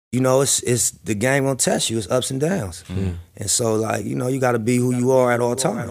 you know, it's the game gonna test you. It's ups and downs. And so, like, you know, you gotta be who you are at all times.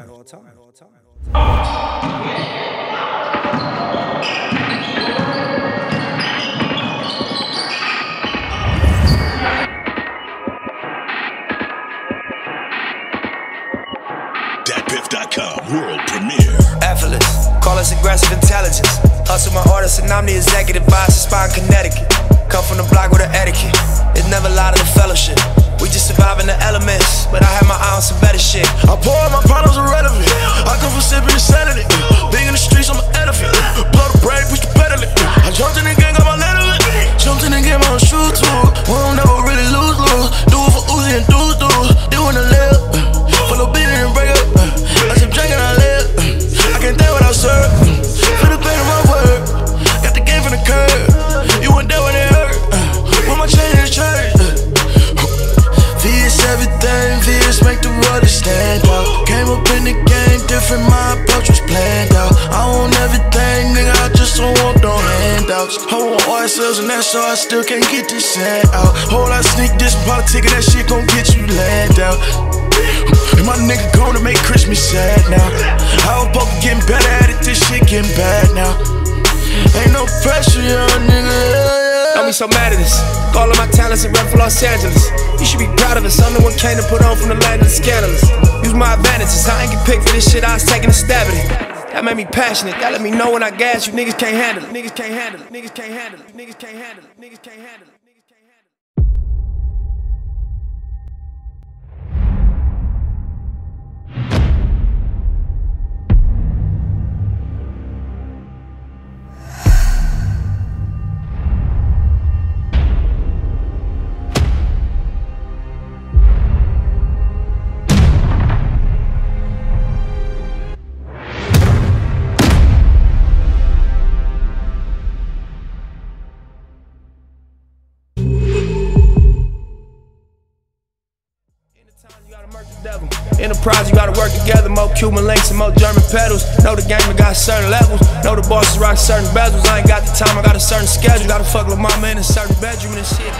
DatPiff.com world premiere. Effortless, call us aggressive intelligence. Hustle my artist and I'm the executive vice of Spine, Connecticut. Come from the block with an etiquette. It's never lied in the fellowship. We just surviving the elements, but I have my eye on some better shit. I pour out my problems irrelevant. I come from sipping insanity. Big in the streets, I'm an elephant. Blow the brake, push the pedal. I jumped in the game, got my letter. Jumped in the game, I'm a shoot too. We don't never really lose. Do it for Uzi and dudes. Doing the live. Full of beat and break up. I sip drinking, I live. I can't think without serve. Feel the pain in my word. Got the game from the curb. You weren't there when it hurt. With my chain in the church. VS everything, VS make the roller stand out. Came up in the game, different, my approach was planned out. I want everything, nigga, I just don't want no handouts. I want oil sales and that, so I still can't get this sand out. Whole lot of sneak this politic, and that shit gon' get you land out. And my nigga gonna make Christmas sad now. I was poker getting better at it, this shit getting bad now. Ain't no pressure, young nigga. Don't be so mad at us. All of my talents and rep for Los Angeles. You should be proud of us. I'm the one came to put on from the land of the scandalous. Use my advantages. I ain't get picked for this shit. I was taking a stab at it. That made me passionate. That let me know when I gas you niggas can't handle it. Niggas can't handle it. Niggas can't handle it. Niggas can't handle it. Niggas can't handle it. Enterprise, you gotta work together. More Cuban links and more German pedals. Know the game, it got certain levels. Know the bosses rock certain bezels. I ain't got the time, I got a certain schedule. Gotta fuck with mama in a certain bedroom and shit.